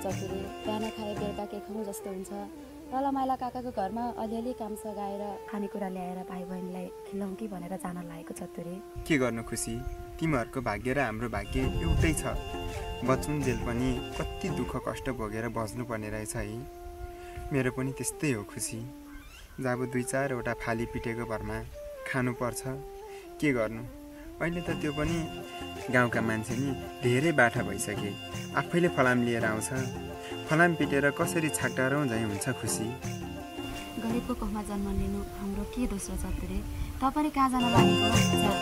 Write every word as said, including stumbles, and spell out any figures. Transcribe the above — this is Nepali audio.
चतुरे, बिहान खाए बेलुका के खाउँ जस्तो हुन्छ। तल माइला काकाको घरमा अलिअलि काम सघाएर खानेकुरा ल्याएर भाइ बहिनीलाई खिलाउँ कि भनेर जान लागेको चतुरे। के गर्नु खुसी, तिमीहरूको भाग्य र हाम्रो भाग्य एउटै छ। बचुन्जेल पनि कति दुःख कष्ट भोगेर बस्नुपर्ने रहेछ है। मेरो पनि त्यस्तै हो खुसी। जब दुई चारवटा फाली पिटेको भरमा खानुपर्छ, के गर्नु। अहिले त त्यो पनि गाउँका मान्छे नि धेरै बाठा भइसके। आफैले फलाम लिएर आउँछ। फलाम पिटेर कसरी छाक्टारौँ झैँ हुन्छ खुसी। गरिबको कोखमा जन्म लिनु हाम्रो के दोस्रो चतुरे। तपाईँ कहाँ जान लागेको?